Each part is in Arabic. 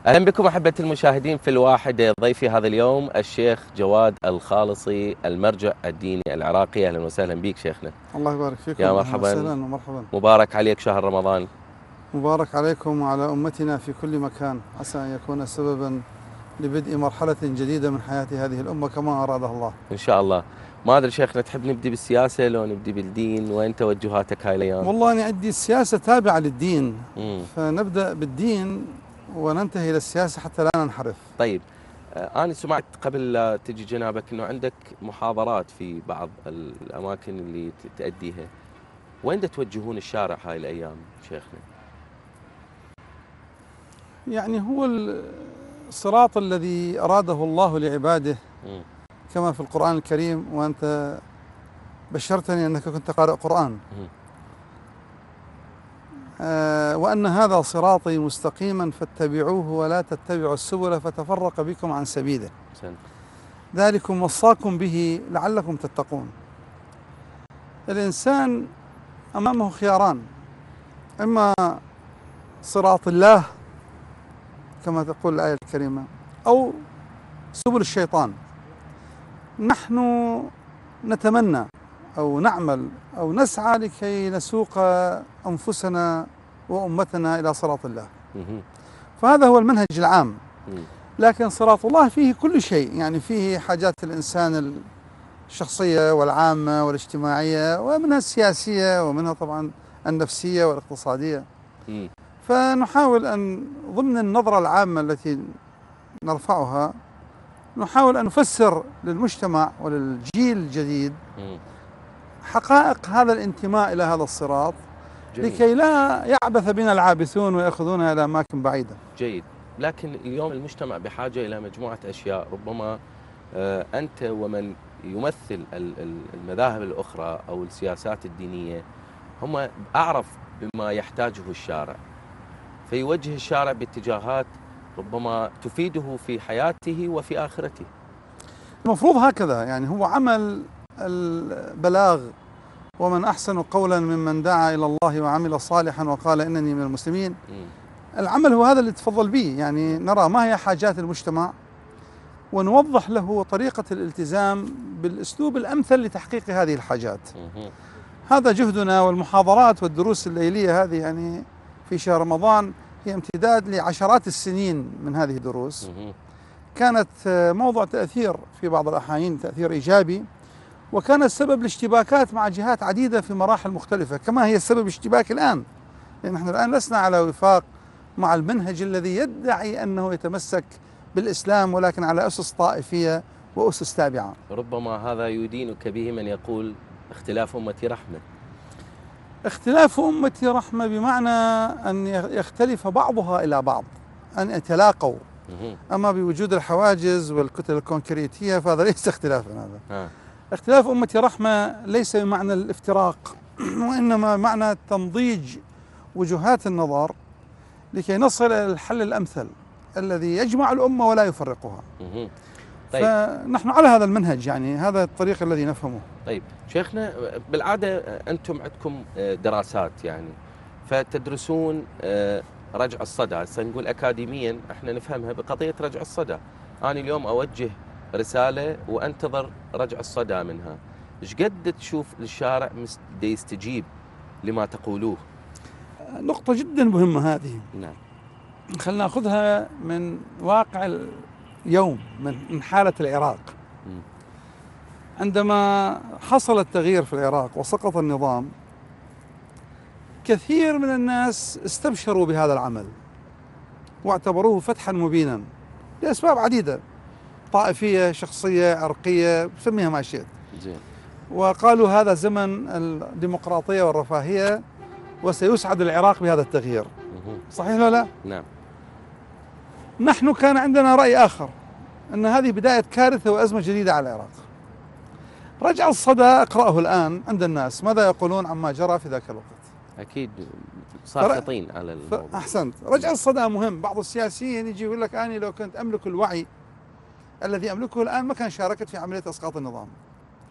أهلا بكم أحبة المشاهدين في الواحدة. ضيفي هذا اليوم الشيخ جواد الخالصي، المرجع الديني العراقي. أهلا وسهلا بك شيخنا. الله يبارك فيكم. يا أهلا مرحبا وسهلا ومرحبا. مبارك عليك شهر رمضان. مبارك عليكم وعلى أمتنا في كل مكان، عسى أن يكون سببا لبدء مرحلة جديدة من حياة هذه الأمة كما أرادها الله إن شاء الله. ما أدري شيخنا، تحب نبدي بالسياسة لو نبدي بالدين؟ وين توجهاتك هاي الأيام؟ والله أنا عندي السياسة تابعة للدين، فنبدأ بالدين وننتهي إلى السياسة حتى لا ننحرف. طيب، أنا سمعت قبل لا تجي جنابك أنه عندك محاضرات في بعض الأماكن اللي تأديها. وين توجهون الشارع هاي الأيام شيخنا؟ يعني هو الصراط الذي أراده الله لعباده كما في القرآن الكريم، وأنت بشرتني أنك كنت قارئ قرآن. وأن هذا صراطي مستقيما فاتبعوه ولا تتبعوا السبل فتفرق بكم عن سبيله ذلكم وصاكم به لعلكم تتقون. الإنسان أمامه خياران: إما صراط الله كما تقول الآية الكريمة، أو سبل الشيطان. نحن نتمنى أو نعمل أو نسعى لكي نسوق أنفسنا وأمتنا إلى صراط الله، فهذا هو المنهج العام. لكن صراط الله فيه كل شيء، يعني فيه حاجات الإنسان الشخصية والعامة والاجتماعية، ومنها السياسية، ومنها طبعا النفسية والاقتصادية. فنحاول أن ضمن النظرة العامة التي نرفعها نحاول أن نفسر للمجتمع وللجيل الجديد حقائق هذا الانتماء إلى هذا الصراط. جميل. لكي لا يعبث بنا العابثون ويأخذونا إلى أماكن بعيدة. جيد. لكن اليوم المجتمع بحاجة إلى مجموعة أشياء. ربما أنت ومن يمثل المذاهب الأخرى أو السياسات الدينية هم أعرف بما يحتاجه الشارع، فيوجه الشارع باتجاهات ربما تفيده في حياته وفي آخرته. المفروض هكذا، يعني هو عمل البلاغ. ومن أحسن قولا ممن دعا إلى الله وعمل صالحا وقال إنني من المسلمين. العمل هو هذا اللي تفضل به، يعني نرى ما هي حاجات المجتمع ونوضح له طريقة الالتزام بالأسلوب الأمثل لتحقيق هذه الحاجات. هذا جهدنا، والمحاضرات والدروس الليلية هذه يعني في شهر رمضان هي امتداد لعشرات السنين من هذه الدروس. كانت موضوع تأثير في بعض الأحيان، تأثير إيجابي، وكان السبب لاشتباكات مع جهات عديدة في مراحل مختلفة، كما هي السبب اشتباك الآن، لأن نحن الآن لسنا على وفاق مع المنهج الذي يدعي أنه يتمسك بالإسلام، ولكن على أسس طائفية وأسس تابعة. ربما هذا يدينك به من يقول اختلاف أمتي رحمة. اختلاف أمتي رحمة بمعنى أن يختلف بعضها إلى بعض، أن يتلاقوا. أما بوجود الحواجز والكتل الكونكريتية فهذا ليس اختلافا. هذا اختلاف أمتي رحمة ليس بمعنى الافتراق، وإنما معنى تنضيج وجهات النظر لكي نصل إلى الحل الأمثل الذي يجمع الأمة ولا يفرقها. طيب. فنحن على هذا المنهج، يعني هذا الطريق الذي نفهمه. طيب شيخنا، بالعادة أنتم عندكم دراسات يعني، فتدرسون رجع الصدى، سنقول أكاديميا احنا نفهمها بقضية رجع الصدى. أنا اليوم أوجه رسالة وأنتظر رجع الصدى منها. إيش قد تشوف الشارع يستجيب لما تقولوه؟ نقطة جدا مهمة هذه. نعم. خلنا نأخذها من واقع اليوم، من حالة العراق. عندما حصل التغيير في العراق وسقط النظام، كثير من الناس استبشروا بهذا العمل واعتبروه فتحا مبينا لأسباب عديدة، طائفية، شخصية، عرقية، سميها ما شئت. وقالوا هذا زمن الديمقراطية والرفاهية وسيسعد العراق بهذا التغيير. صحيح ولا لا؟ نعم. نحن كان عندنا رأي آخر، أن هذه بداية كارثة وأزمة جديدة على العراق. رجع الصدى أقرأه الآن عند الناس، ماذا يقولون عما جرى في ذاك الوقت؟ أكيد ساخطين على الموضوع. أحسنت. رجع الصدى مهم. بعض السياسيين يجي يقول لك أنا لو كنت أملك الوعي الذي أملكه الآن ما كان شاركت في عملية إسقاط النظام.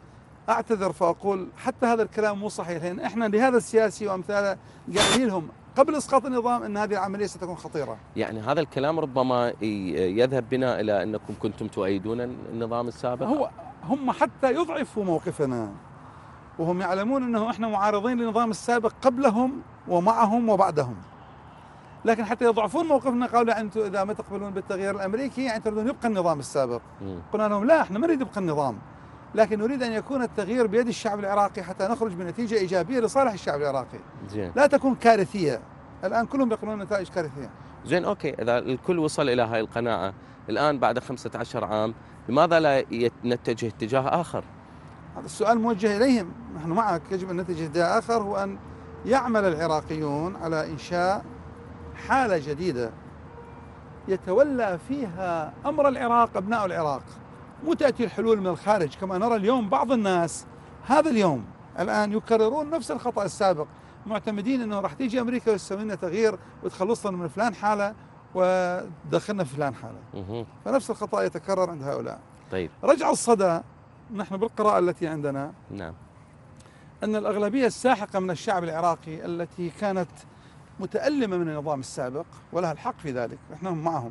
أعتذر فأقول حتى هذا الكلام مو صحيح، لأن إحنا لهذا السياسي وأمثاله قايلين لهم قبل إسقاط النظام أن هذه العملية ستكون خطيرة. يعني هذا الكلام ربما يذهب بنا إلى أنكم كنتم تؤيدون النظام السابق. هم حتى يضعفوا موقفنا، وهم يعلمون أنه إحنا معارضين للنظام السابق قبلهم ومعهم وبعدهم، لكن حتى يضعفون موقفنا قالوا يعني أنتم إذا ما تقبلون بالتغيير الأمريكي يعني تريدون يبقى النظام السابق. قلنا لهم لا، إحنا ما نريد يبقى النظام، لكن نريد أن يكون التغيير بيد الشعب العراقي حتى نخرج بنتيجة إيجابية لصالح الشعب العراقي. زين. لا تكون كارثية. الآن كلهم يقولون نتائج كارثية. زين، أوكي، إذا الكل وصل إلى هاي القناعة الآن بعد 15 عام، لماذا لا نتجه اتجاه آخر؟ هذا السؤال موجه إليهم. نحن معك، يجب أن نتجه اتجاه آخر، هو أن يعمل العراقيون على إنشاء حالة جديدة يتولى فيها أمر العراق أبناء العراق، مو تأتي الحلول من الخارج كما نرى اليوم بعض الناس هذا اليوم الآن يكررون نفس الخطأ السابق، معتمدين أنه راح تيجي أمريكا وتسوي لنا تغيير وتخلصنا من فلان حالة ودخلنا في فلان حالة. فنفس الخطأ يتكرر عند هؤلاء. طيب، رجع الصدى، نحن بالقراءة التي عندنا نعم، أن الأغلبية الساحقة من الشعب العراقي التي كانت متألمة من النظام السابق ولها الحق في ذلك، نحن معهم،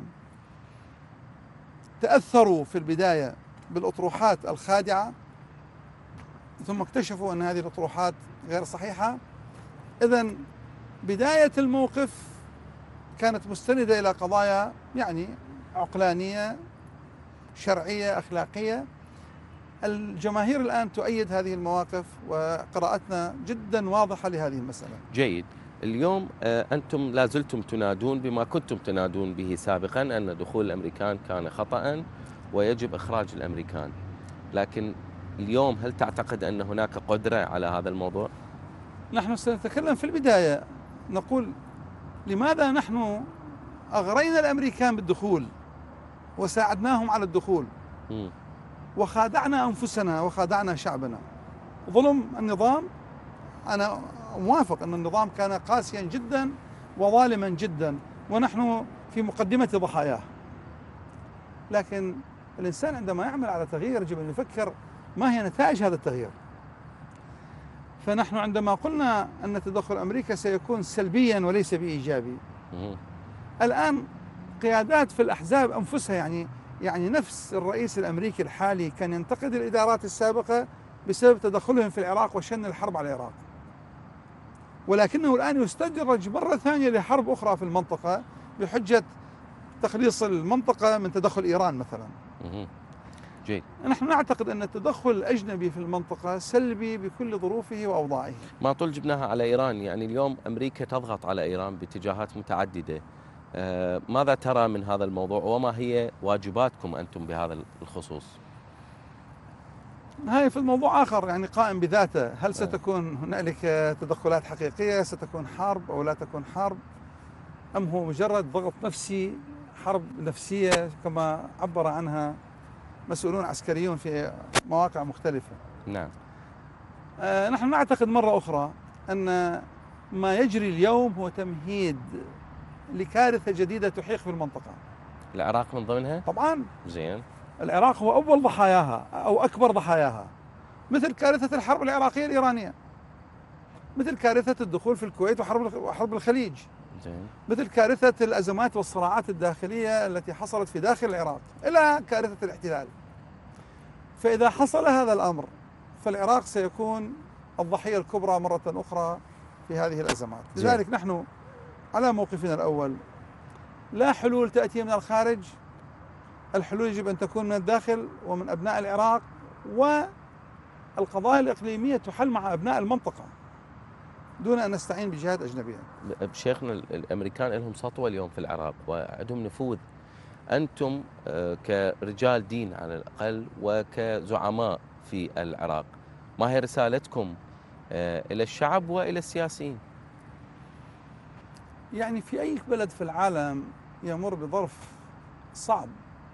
تأثروا في البداية بالأطروحات الخادعة، ثم اكتشفوا أن هذه الأطروحات غير صحيحة. إذن بداية الموقف كانت مستندة إلى قضايا يعني عقلانية شرعية أخلاقية. الجماهير الآن تؤيد هذه المواقف، وقراءتنا جدا واضحة لهذه المسألة. جيد. اليوم أنتم لا زلتم تنادون بما كنتم تنادون به سابقا، أن دخول الأمريكان كان خطأ ويجب إخراج الأمريكان، لكن اليوم هل تعتقد أن هناك قدرة على هذا الموضوع؟ نحن سنتكلم في البداية، نقول لماذا نحن أغرينا الأمريكان بالدخول وساعدناهم على الدخول وخادعنا أنفسنا وخادعنا شعبنا. ظلم النظام، أنا موافق أن النظام كان قاسيا جدا وظالما جدا ونحن في مقدمة ضحاياه، لكن الإنسان عندما يعمل على تغيير يجب أن يفكر ما هي نتائج هذا التغيير. فنحن عندما قلنا أن تدخل أمريكا سيكون سلبيا وليس بإيجابي، الآن قيادات في الأحزاب أنفسها يعني نفس الرئيس الأمريكي الحالي كان ينتقد الإدارات السابقة بسبب تدخلهم في العراق وشن الحرب على العراق، ولكنه الآن يستدرج مرة ثانية لحرب أخرى في المنطقة بحجة تخليص المنطقة من تدخل إيران مثلا. جيد. نحن نعتقد أن التدخل الأجنبي في المنطقة سلبي بكل ظروفه وأوضاعه. ما طول جبناها على إيران، يعني اليوم أمريكا تضغط على إيران باتجاهات متعددة، ماذا ترى من هذا الموضوع وما هي واجباتكم أنتم بهذا الخصوص؟ هاي في الموضوع آخر يعني قائم بذاته، هل ستكون هنالك تدخلات حقيقية، ستكون حرب أو لا تكون حرب، أم هو مجرد ضغط نفسي، حرب نفسية كما عبر عنها مسؤولون عسكريون في مواقع مختلفة. نعم. نحن نعتقد مرة أخرى أن ما يجري اليوم هو تمهيد لكارثة جديدة تحيق في المنطقة. العراق من ضمنها؟ طبعا. زين. العراق هو أول ضحاياها أو أكبر ضحاياها، مثل كارثة الحرب العراقية الإيرانية، مثل كارثة الدخول في الكويت وحرب الخليج، زين. مثل كارثة الأزمات والصراعات الداخلية التي حصلت في داخل العراق، إلى كارثة الاحتلال. فإذا حصل هذا الأمر فالعراق سيكون الضحية الكبرى مرة أخرى في هذه الأزمات. لذلك نحن على موقفنا الأول، لا حلول تأتي من الخارج، الحلول يجب أن تكون من الداخل ومن أبناء العراق، والقضايا الإقليمية تحل مع أبناء المنطقة دون أن نستعين بجهات أجنبية. شيخنا، الأمريكان لهم سطوة اليوم في العراق وعندهم نفوذ، أنتم كرجال دين على الأقل وكزعماء في العراق، ما هي رسالتكم إلى الشعب وإلى السياسيين؟ يعني في أي بلد في العالم يمر بظرف صعب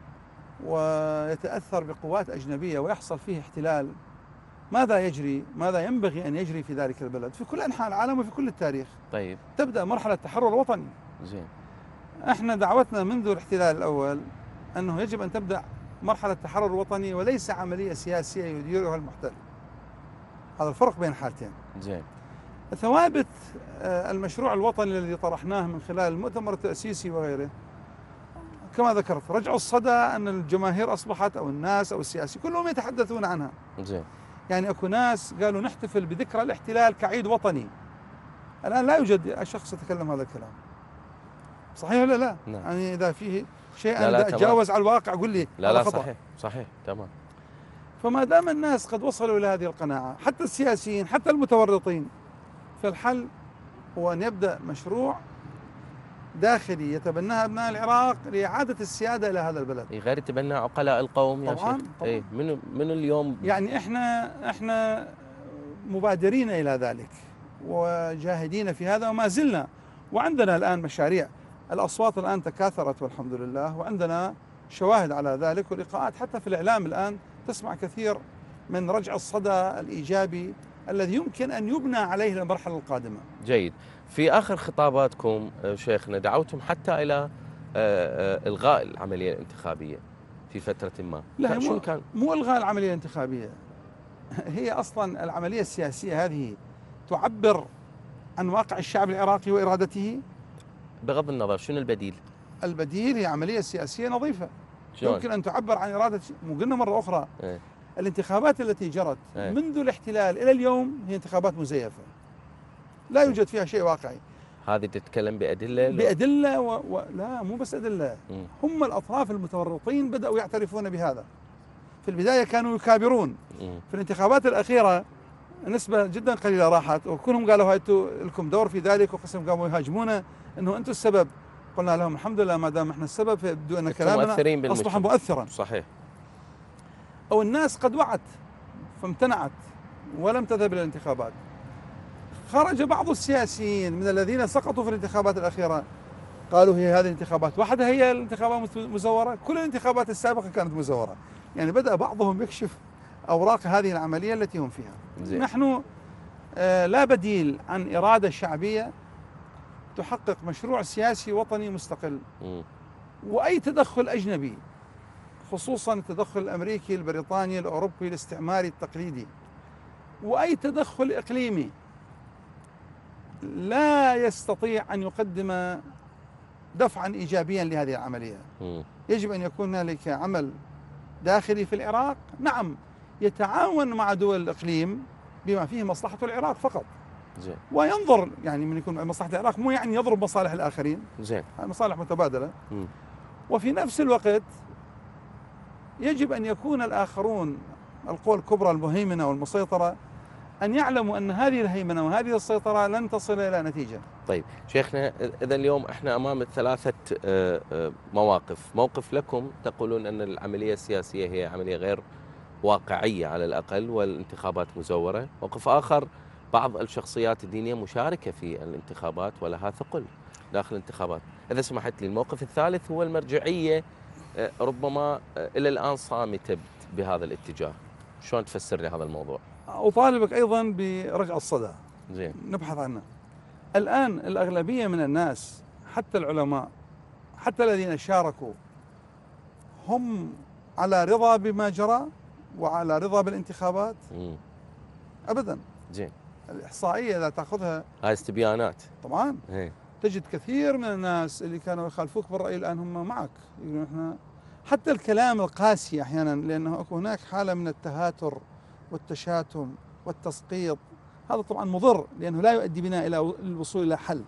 ويتأثر بقوات أجنبية ويحصل فيه احتلال، ماذا يجري؟ ماذا ينبغي أن يجري في ذلك البلد في كل أنحاء العالم وفي كل التاريخ؟ طيب. تبدأ مرحلة التحرر الوطني. زين. احنا دعوتنا منذ الاحتلال الأول أنه يجب أن تبدأ مرحلة التحرر الوطني وليس عملية سياسية يديرها المحتل. هذا الفرق بين الحالتين. زين. ثوابت المشروع الوطني الذي طرحناه من خلال المؤتمر التأسيسي وغيره، كما ذكرت رجع الصدى أن الجماهير أصبحت أو الناس أو السياسي كلهم يتحدثون عنها. زين. يعني أكو ناس قالوا نحتفل بذكرى الاحتلال كعيد وطني. الآن لا يوجد شخص يتكلم هذا الكلام. صحيح ولا لا؟ نعم. يعني إذا فيه شيء لا أنا أتجاوز على الواقع قل لي. لا خطأ. صحيح تمام. فما دام الناس قد وصلوا إلى هذه القناعة، حتى السياسيين حتى المتورطين، فالحل هو أن يبدأ مشروع داخلي يتبناه أبناء العراق لإعادة السيادة إلى هذا البلد. غير يتبنى عقلاء القوم يا طبعاً شيخ. طبعاً. إيه من اليوم يعني احنا مبادرين إلى ذلك وجاهدين في هذا وما زلنا، وعندنا الآن مشاريع. الأصوات الآن تكاثرت والحمد لله، وعندنا شواهد على ذلك ولقاءات حتى في الإعلام الآن تسمع كثير من رجع الصدى الإيجابي الذي يمكن أن يبنى عليه المرحلة القادمة. جيد. في آخر خطاباتكم شيخنا دعوتم حتى إلى إلغاء العملية الانتخابية في فترة ما. لا، شو كان؟ مو إلغاء العملية الانتخابية، هي أصلا العملية السياسية هذه تعبر عن واقع الشعب العراقي وإرادته. بغض النظر شنو البديل؟ البديل هي عملية سياسية نظيفة شلون؟ يمكن أن تعبر عن إرادة. قلنا مرة أخرى ايه. الانتخابات التي جرت ايه. منذ الاحتلال إلى اليوم هي انتخابات مزيفة، لا يوجد فيها شيء واقعي. هذه تتكلم بأدلة؟ بأدلة لا مو بس أدلة. هم الأطراف المتورطين بدأوا يعترفون بهذا. في البداية كانوا يكابرون. في الانتخابات الأخيرة نسبة جدا قليلة راحت وكلهم قالوا هايتوا لكم دور في ذلك، وقسم قاموا يهاجمونا أنه أنتم السبب. قلنا لهم الحمد لله ما دام احنا السبب فيبدو أن كلامنا أصبح مؤثرا. صحيح. أو الناس قد وعت فامتنعت ولم تذهب إلى الانتخابات. خرج بعض السياسيين من الذين سقطوا في الانتخابات الأخيرة قالوا هي هذه الانتخابات وحدها هي الانتخابات مزورة، كل الانتخابات السابقة كانت مزورة. يعني بدأ بعضهم يكشف أوراق هذه العملية التي هم فيها. زين. نحن لا بديل عن إرادة شعبية تحقق مشروع سياسي وطني مستقل. وأي تدخل أجنبي، خصوصا التدخل الأمريكي البريطاني الأوروبي الاستعماري التقليدي، وأي تدخل إقليمي لا يستطيع أن يقدم دفعا إيجابيا لهذه العملية. يجب أن يكون هنالك عمل داخلي في العراق، نعم يتعاون مع دول الإقليم بما فيه مصلحة العراق فقط. زين. وينظر يعني من يكون مصلحة العراق مو يعني يضرب مصالح الآخرين. زين. المصالح متبادلة. وفي نفس الوقت يجب أن يكون الآخرون القوى الكبرى المهيمنة والمسيطرة أن يعلموا أن هذه الهيمنة وهذه السيطرة لن تصل إلى نتيجة. طيب شيخنا، إذا اليوم احنا أمام ثلاثة مواقف. موقف لكم تقولون أن العملية السياسية هي عملية غير واقعية على الأقل والانتخابات مزورة. موقف آخر، بعض الشخصيات الدينية مشاركة في الانتخابات ولها ثقل داخل الانتخابات. إذا سمحت لي، الموقف الثالث هو المرجعية ربما إلى الآن صامتة بهذا الاتجاه. شلون تفسر لي هذا الموضوع؟ أطالبك أيضا برجع الصدى. زين. نبحث عنه. الآن الأغلبية من الناس حتى العلماء حتى الذين شاركوا هم على رضا بما جرى وعلى رضا بالانتخابات؟ أبدا. زين. الإحصائية إذا تأخذها هاي استبيانات طبعا تجد كثير من الناس اللي كانوا يخالفوك بالرأي الآن هم معك، يقولون احنا حتى الكلام القاسي أحيانا، لأنه أكو هناك حالة من التهاتر والتشاتم والتسقيط، هذا طبعا مضر لأنه لا يؤدي بنا إلى الوصول إلى حل.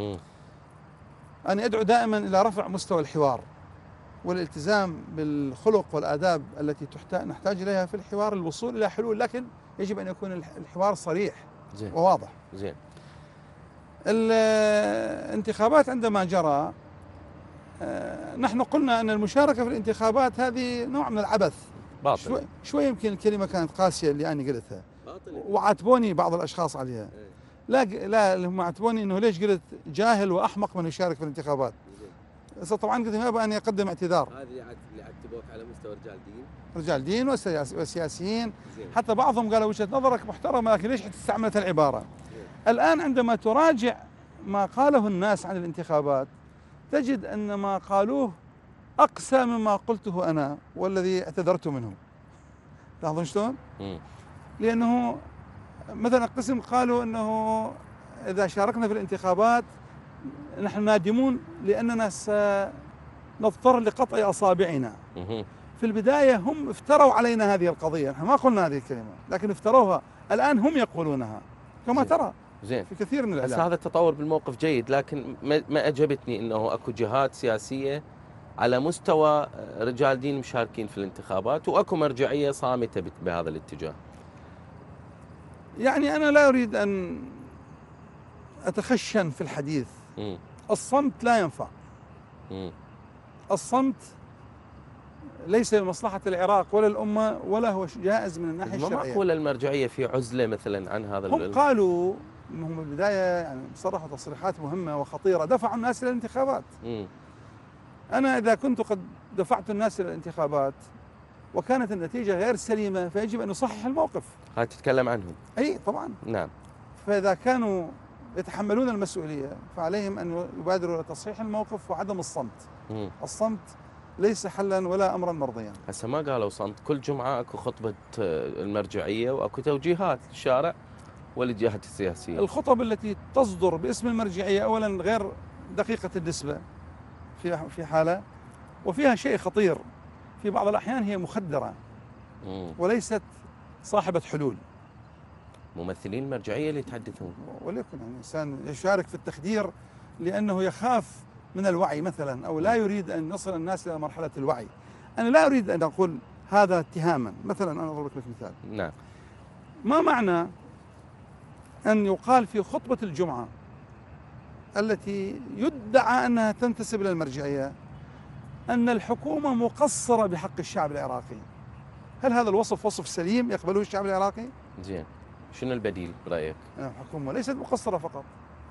أنا أدعو دائما إلى رفع مستوى الحوار والالتزام بالخلق والآداب التي نحتاج إليها في الحوار للوصول إلى حلول، لكن يجب أن يكون الحوار صريح. زين. وواضح. زين. الانتخابات عندما جرى نحن قلنا أن المشاركة في الانتخابات هذه نوع من العبث. باطل. شوي يمكن الكلمة كانت قاسية اللي أنا قلتها، وعاتبوني بعض الأشخاص عليها. لا هم عاتبوني أنه ليش قلت جاهل وأحمق من يشارك في الانتخابات. طبعا قلت لهم يبقى أن يقدم اعتذار. هذه اللي عاتبوك على مستوى رجال دين وسياسيين. حتى بعضهم قالوا وجهة نظرك محترمة لكن ليش استعملت العبارة. الآن عندما تراجع ما قاله الناس عن الانتخابات تجد أن ما قالوه أقسى مما قلته أنا والذي اعتذرت منه. لاحظون شلون؟ لأنه مثلا قسم قالوا أنه إذا شاركنا في الانتخابات نحن نادمون لأننا سنضطر لقطع أصابعنا. في البداية هم افتروا علينا هذه القضية، نحن ما قلنا هذه الكلمة لكن افتروها، الآن هم يقولونها كما ترى زين في كثير من بس الإعلام. هذا التطور بالموقف جيد، لكن ما أعجبتني أنه أكو جهات سياسية على مستوى رجال دين مشاركين في الانتخابات وأكو مرجعية صامتة بهذا الاتجاه. يعني أنا لا أريد أن أتخشن في الحديث. الصمت لا ينفع. الصمت ليس لمصلحة العراق ولا الأمة ولا هو جائز من الناحية الشرعية. ما معقول المرجعية في عزلة مثلا عن هذا؟ هم قالوا هم بالبداية يعني صرحوا تصريحات مهمة وخطيرة، دفعوا الناس إلى الانتخابات. أنا إذا كنت قد دفعت الناس إلى الانتخابات وكانت النتيجة غير سليمة فيجب أن نصحح الموقف. هاي تتكلم عنهم؟ أي طبعا. نعم. فإذا كانوا يتحملون المسؤولية فعليهم أن يبادروا إلى تصحيح الموقف وعدم الصمت. الصمت ليس حلا ولا أمرا مرضيا. هسه ما قالوا صمت، كل جمعة أكو خطبة المرجعية وأكو توجيهات للشارع والجهات السياسية. الخطب التي تصدر باسم المرجعية أولا غير دقيقة النسبة في حالة، وفيها شيء خطير في بعض الأحيان هي مخدرة وليست صاحبة حلول. ممثلين المرجعية اللي يتحدثون، وليكن يعني الإنسان يشارك في التخدير لأنه يخاف من الوعي مثلا أو لا يريد أن يصل الناس إلى مرحلة الوعي. أنا لا أريد أن أقول هذا اتهاما. مثلا أنا أضرب لك مثال. نعم. ما معنى أن يقال في خطبة الجمعة التي يدعى أنها تنتسب إلى المرجعية أن الحكومة مقصرة بحق الشعب العراقي؟ هل هذا الوصف وصف سليم يقبله الشعب العراقي؟ زين، شنو البديل برأيك؟ الحكومة ليست مقصرة فقط،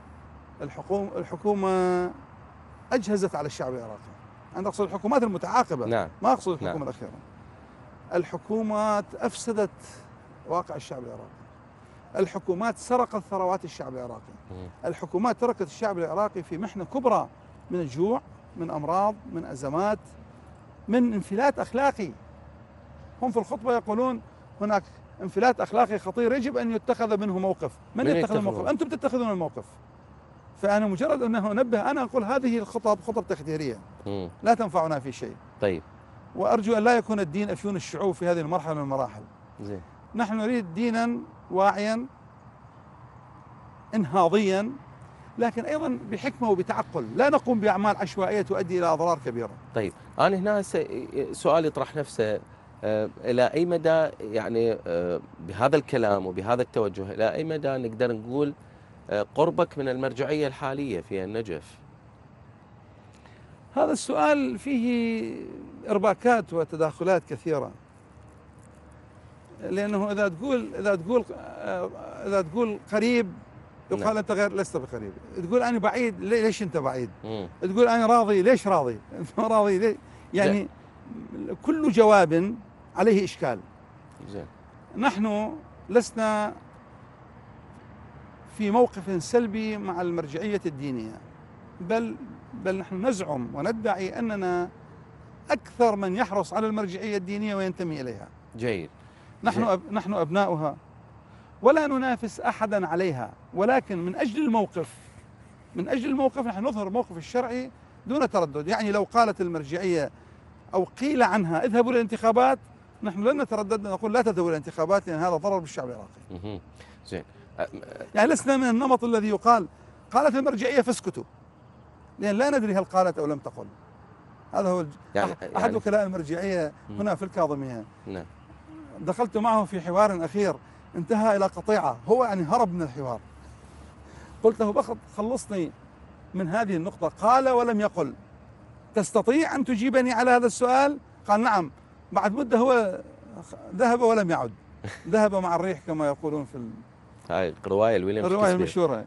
الحكومة أجهزت على الشعب العراقي. أنا أقصد الحكومات المتعاقبة. نعم. ما أقصد الحكومة الأخيرة. الحكومات أفسدت واقع الشعب العراقي. الحكومات سرقت ثروات الشعب العراقي. الحكومات تركت الشعب العراقي في محنة كبرى من الجوع، من أمراض، من أزمات، من انفلات أخلاقي. هم في الخطبة يقولون هناك انفلات أخلاقي خطير يجب أن يتخذ منه موقف. من يتخذ الموقف؟ أنتم تتخذون الموقف. فأنا مجرد أنه أنبه، أنا أقول هذه الخطب خطب تخديرية لا تنفعنا في شيء. طيب. وأرجو أن لا يكون الدين أفيون الشعوب في هذه المرحلة من المراحل. زين. نحن نريد دينا واعيا انهاضيا لكن أيضا بحكمة وبتعقل، لا نقوم بأعمال عشوائية تؤدي إلى أضرار كبيرة. طيب أنا هنا سؤال يطرح نفسه، إلى أي مدى يعني بهذا الكلام وبهذا التوجه إلى أي مدى نقدر نقول قربك من المرجعية الحالية في النجف؟ هذا السؤال فيه إرباكات وتداخلات كثيرة، لأنه إذا تقول قريب يقال أنت غير لست بقريب، تقول أنا بعيد ليش أنت بعيد؟ تقول أنا راضي ليش راضي؟ أنت ما راضي ليش؟ يعني كل جواب عليه إشكال. زين. نحن لسنا في موقف سلبي مع المرجعية الدينية، بل نحن نزعم وندعي أننا أكثر من يحرص على المرجعية الدينية وينتمي إليها. جيد. نحن أبناؤها ولا ننافس أحدا عليها، ولكن من أجل الموقف نحن نظهر الموقف الشرعي دون تردد. يعني لو قالت المرجعية أو قيل عنها اذهبوا للانتخابات نحن لن نتردد نقول لا تذهبوا للانتخابات لأن هذا ضرر بالشعب العراقي. زين. يعني لسنا من النمط الذي يقال قالت المرجعية فاسكتوا، لأن لا ندري هل قالت أو لم تقل. هذا هو أحد وكلاء المرجعية هنا في الكاظمية. نعم. دخلت معه في حوار أخير انتهى إلى قطيعة، هو يعني هرب من الحوار. قلت له بخط خلصني من هذه النقطة. قال ولم يقل تستطيع أن تجيبني على هذا السؤال؟ قال نعم. بعد مدة هو ذهب ولم يعد، ذهب مع الريح كما يقولون في هاي الرواية الرواية المشهورة.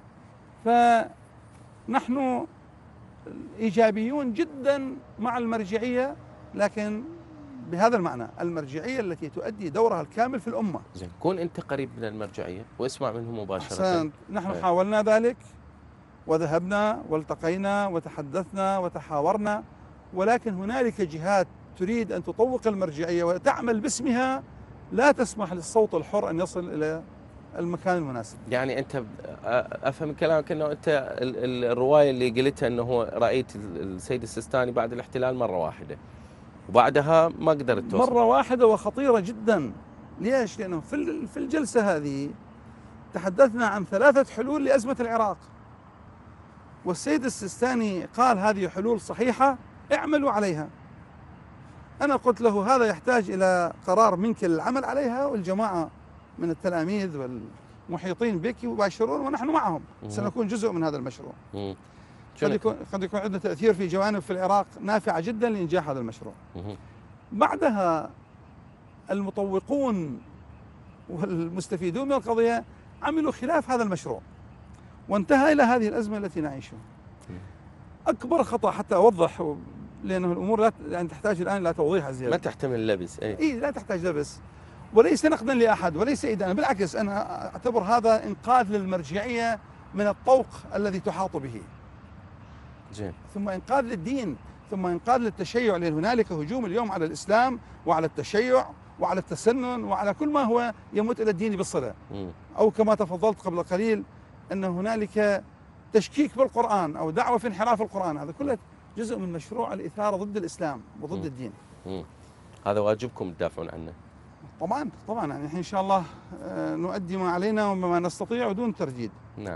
فنحن إيجابيون جدا مع المرجعية، لكن بهذا المعنى المرجعية التي تؤدي دورها الكامل في الأمة. زين، كون أنت قريب من المرجعية واسمع منهم مباشرة. أحسنت. نحن حاولنا ذلك وذهبنا والتقينا وتحدثنا وتحاورنا، ولكن هنالك جهات تريد أن تطوق المرجعية وتعمل باسمها لا تسمح للصوت الحر أن يصل إلى المكان المناسب. يعني انت افهم من كلامك انه انت الروايه اللي قلتها انه رايت السيد السيستاني بعد الاحتلال مره واحده وبعدها ما قدرت توصل. مرة واحدة وخطيرة جدا. ليش؟ لأنه في الجلسة هذه تحدثنا عن 3 حلول لأزمة العراق، والسيد السيستاني قال هذه حلول صحيحة اعملوا عليها. أنا قلت له هذا يحتاج إلى قرار منك للعمل عليها، والجماعة من التلاميذ والمحيطين بك يباشرون ونحن معهم سنكون جزء من هذا المشروع. قد يكون عندنا تأثير في جوانب في العراق نافعة جدا لإنجاح هذا المشروع. بعدها المطوقون والمستفيدون من القضية عملوا خلاف هذا المشروع وانتهى إلى هذه الأزمة التي نعيشها. أكبر خطأ، حتى أوضح لأنه الأمور لا يعني تحتاج الآن إلى توضيح زيادة. ما تحتمل اللبس. لا تحتاج لبس، وليس نقدا لأحد وليس إدانة، بالعكس أنا أعتبر هذا إنقاذ للمرجعية من الطوق الذي تحاط به. زين. ثم إنقاذ للدين، ثم إنقاذ للتشيع، لأن هنالك هجوم اليوم على الإسلام وعلى التشيع وعلى التسنن وعلى كل ما هو يمت إلى الدين بالصلة. أو كما تفضلت قبل قليل أن هنالك تشكيك بالقرآن أو دعوة في انحراف القرآن، هذا كله جزء من مشروع الإثارة ضد الإسلام وضد الدين. هذا واجبكم تدافعون عنه. طبعا يعني إن شاء الله نؤدي ما علينا وما نستطيع ودون ترديد. نعم.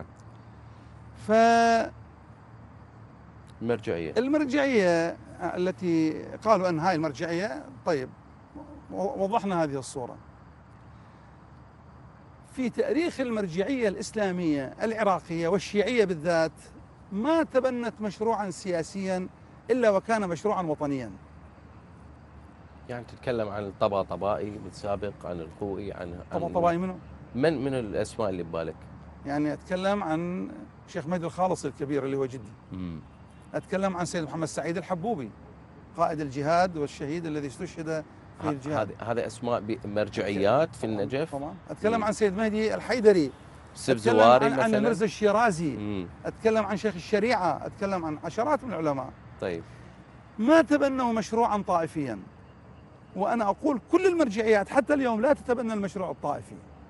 المرجعية التي قالوا أن هاي المرجعية، طيب وضحنا هذه الصورة. في تاريخ المرجعية الإسلامية العراقية والشيعية بالذات ما تبنت مشروعا سياسيا إلا وكان مشروعا وطنيا. يعني تتكلم عن الطباطبائي بالسابق، عن الخوئي، عن الطباطبائي منه؟ من الأسماء اللي ببالك؟ يعني أتكلم عن شيخ مهدي الخالصي الكبير اللي هو جدي. أتكلم عن سيد محمد سعيد الحبوبي قائد الجهاد والشهيد الذي استشهد في الجهاد. هذه أسماء مرجعيات في النجف. طبعا. أتكلم عن سيد مهدي الحيدري، السبزواري عن المرزا الشيرازي، أتكلم عن شيخ الشريعة، أتكلم عن عشرات من العلماء. طيب. ما تبنوا مشروعا طائفيا، وأنا أقول كل المرجعيات حتى اليوم لا تتبنى المشروع الطائفي،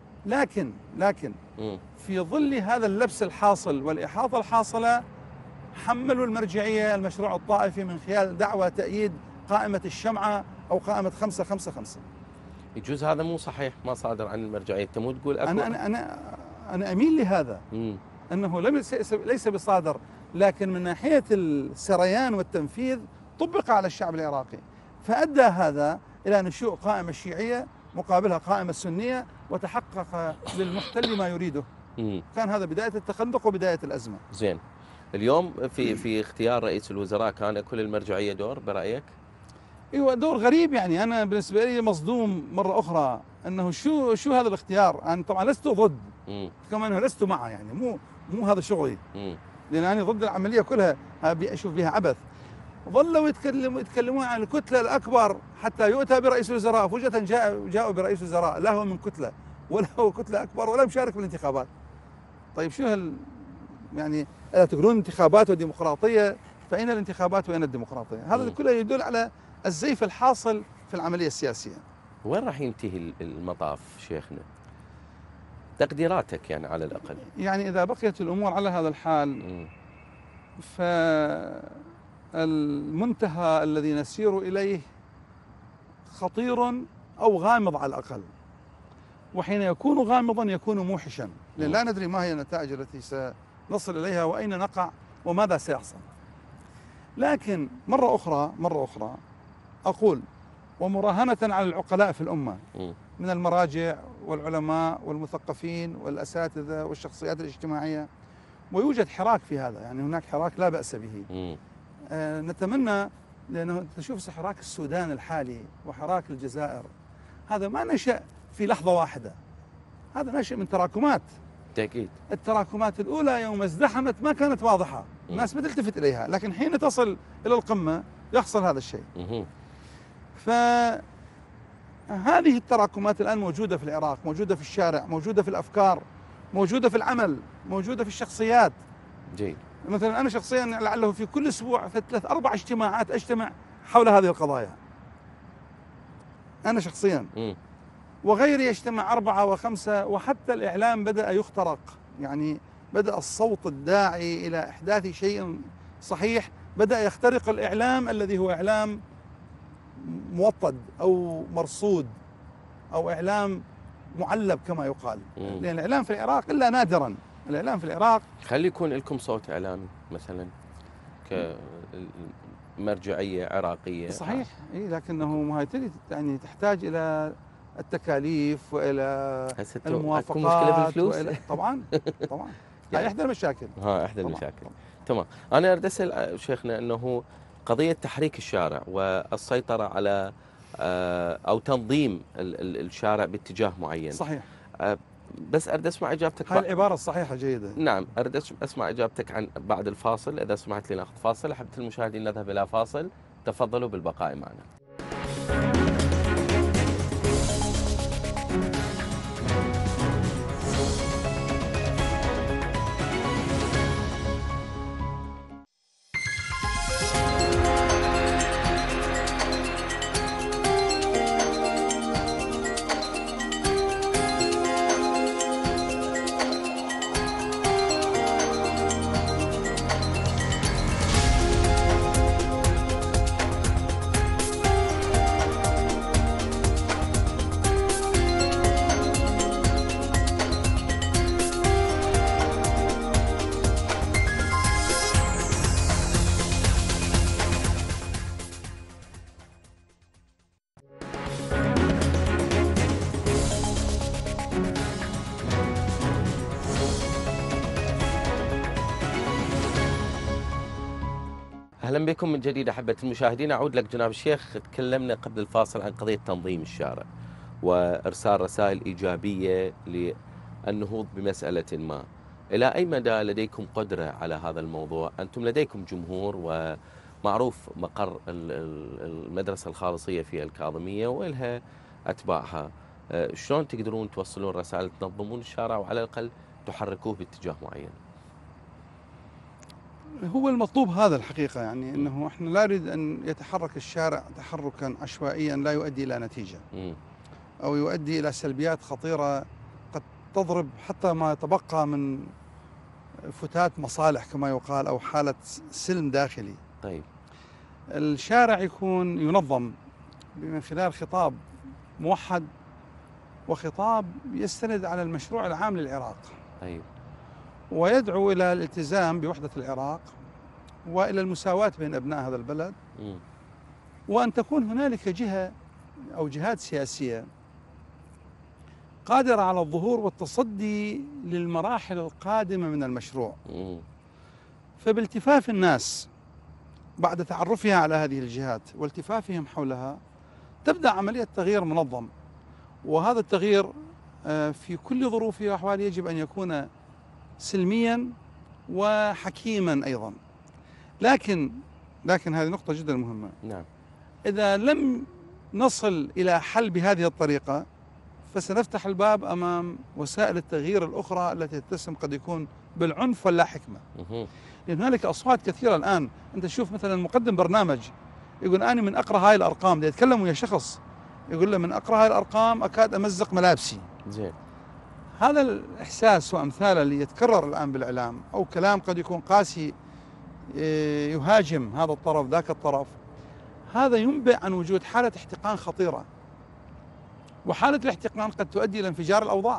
لكن في ظل هذا اللبس الحاصل والإحاطة الحاصلة حملوا المرجعية المشروع الطائفي من خلال دعوة تأييد قائمة الشمعة أو قائمة 555. يجوز هذا مو صحيح، ما صادر عن المرجعية. أنت مو تقول أنا أميل لهذا، أنه ليس بصادر، لكن من ناحية السريان والتنفيذ طبق على الشعب العراقي، فأدى هذا إلى نشوء قائمة شيعية مقابلها قائمة سنية، وتحقق للمحتل ما يريده. كان هذا بداية التخندق وبداية الأزمة. زين. اليوم في اختيار رئيس الوزراء كان كل المرجعية دور برأيك؟ ايوه دور غريب. يعني انا بالنسبه لي مصدوم مره اخرى انه شو هذا الاختيار. انا طبعا لست ضد، كما انه لست معه، يعني مو هذا شغلي، لان انا ضد العمليه كلها، اشوف بها عبث. ظلوا يتكلمون عن الكتله الاكبر حتى يؤتى برئيس الوزراء، فجاه جاءوا برئيس وزراء لا هو من كتله ولا هو كتله اكبر ولا مشارك في الانتخابات. طيب شو يعني اذا تقولون انتخابات وديمقراطيه، فاين الانتخابات واين الديمقراطيه؟ هذا كله يدل على الزيف الحاصل في العملية السياسية. وين راح ينتهي المطاف شيخنا؟ تقديراتك يعني على الأقل. يعني إذا بقيت الأمور على هذا الحال فالمنتهى الذي نسير إليه خطير أو غامض على الأقل، وحين يكون غامضا يكون موحشا، لأن لا ندري ما هي النتائج التي سنصل إليها وأين نقع وماذا سيحصل. لكن مرة أخرى أقول، ومراهنة على العقلاء في الأمة من المراجع والعلماء والمثقفين والأساتذة والشخصيات الاجتماعية، ويوجد حراك في هذا، يعني هناك حراك لا بأس به. نتمنى، لأنه تشوف حراك السودان الحالي وحراك الجزائر، هذا ما نشأ في لحظة واحدة، هذا نشأ من تراكمات. تأكيد. التراكمات الأولى يوم ازدحمت ما كانت واضحة، الناس ما تلتفت إليها، لكن حين تصل إلى القمة يحصل هذا الشيء. فهذه التراكمات الآن موجودة في العراق، موجودة في الشارع، موجودة في الأفكار، موجودة في العمل، موجودة في الشخصيات. جيد. مثلا أنا شخصيا لعله في كل أسبوع في 3-4 اجتماعات أجتمع حول هذه القضايا، أنا شخصيا. وغيره يجتمع 4 و5، وحتى الإعلام بدأ يخترق، يعني بدأ الصوت الداعي إلى إحداث شيء صحيح بدأ يخترق الإعلام الذي هو إعلام موطد أو مرصود أو إعلام معلب كما يقال. لأن الإعلام في العراق إلا نادرا، الإعلام في العراق هل يكون لكم صوت إعلامي مثلا كمرجعية عراقية؟ صحيح، لكنه هاي يعني تحتاج إلى التكاليف وإلى الموافقات بالفلوس؟ طبعا هاي إحدى المشاكل. إحدى المشاكل. تمام. أنا أريد أسأل شيخنا أنه قضية تحريك الشارع والسيطرة على أو تنظيم الشارع باتجاه معين. صحيح. بس أريد أسمع إجابتك. هاي العبارة الصحيحة جيدة. نعم، أريد أسمع إجابتك عن بعد الفاصل. إذا سمحت لي نأخذ فاصل. أحبة المشاهدين نذهب إلى فاصل، تفضلوا بالبقاء معنا. أهلا بكم من جديد أحبة المشاهدين. أعود لك جناب الشيخ. تكلمنا قبل الفاصل عن قضية تنظيم الشارع وإرسال رسائل إيجابية للنهوض بمسألة ما. إلى أي مدى لديكم قدرة على هذا الموضوع؟ أنتم لديكم جمهور ومعروف مقر المدرسة الخالصية في الكاظمية وإلها أتباعها. شلون تقدرون توصلون رسائل تنظمون الشارع وعلى الأقل تحركوه باتجاه معين؟ هو المطلوب هذا الحقيقة، يعني أنه إحنا لا نريد أن يتحرك الشارع تحركا عشوائيا لا يؤدي إلى نتيجة أو يؤدي إلى سلبيات خطيرة قد تضرب حتى ما يتبقى من فتات مصالح كما يقال أو حالة سلم داخلي. طيب. الشارع يكون ينظم من خلال خطاب موحد وخطاب يستند على المشروع العام للعراق. طيب. ويدعو إلى الالتزام بوحدة العراق وإلى المساواة بين أبناء هذا البلد، وأن تكون هنالك جهة أو جهات سياسية قادرة على الظهور والتصدي للمراحل القادمة من المشروع. فبالتفاف الناس بعد تعرفها على هذه الجهات والتفافهم حولها تبدأ عملية تغيير منظم، وهذا التغيير في كل ظروفه وأحواله يجب أن يكون سلميا وحكيما أيضا. لكن هذه نقطة جدا مهمة. نعم. إذا لم نصل إلى حل بهذه الطريقة فسنفتح الباب أمام وسائل التغيير الأخرى التي تتسم قد يكون بالعنف ولا حكمة. لأن هنالك أصوات كثيرة الآن. أنت تشوف مثلا مقدم برنامج يقول أنا من أقرأ هاي الأرقام، يتكلم ويا شخص يقول له من أقرأ هاي الأرقام أكاد أمزق ملابسي. زين. هذا الإحساس وأمثاله اللي يتكرر الآن بالإعلام، أو كلام قد يكون قاسي يهاجم هذا الطرف ذاك الطرف، هذا ينبئ عن وجود حالة احتقان خطيرة، وحالة الاحتقان قد تؤدي إلى انفجار الأوضاع.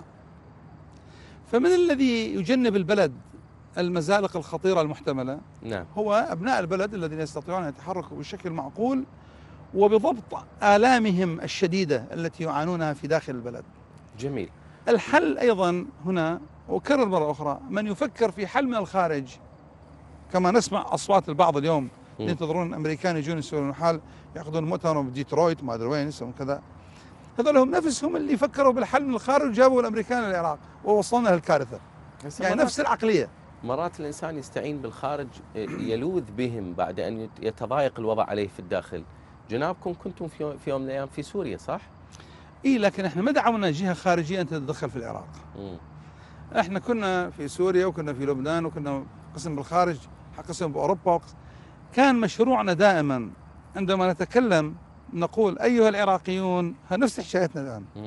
فمن الذي يجنب البلد المزالق الخطيرة المحتملة؟ نعم. هو أبناء البلد الذين يستطيعون أن يتحركوا بشكل معقول وبضبط آلامهم الشديدة التي يعانونها في داخل البلد. جميل. الحل أيضا هنا، وأكرر مرة أخرى، من يفكر في حل من الخارج كما نسمع أصوات البعض اليوم ينتظرون الأمريكان يجون يسوون حال، يأخذون مؤتمر بديترويت ما أدري وين يسوون كذا. هذول هم نفسهم اللي فكروا بالحل من الخارج وجابوا الأمريكان للعراق ووصلنا للكارثة. يعني نفس العقلية. مرات الإنسان يستعين بالخارج يلوذ بهم بعد أن يتضايق الوضع عليه في الداخل. جنابكم كنتم في يوم من الأيام في سوريا صح؟ لكن احنا ما دعونا جهة خارجية أن تتدخل في العراق. احنا كنا في سوريا وكنا في لبنان وكنا قسم بالخارج، قسم بأوروبا. كان مشروعنا دائما عندما نتكلم نقول أيها العراقيون، نفس حكايتنا الآن،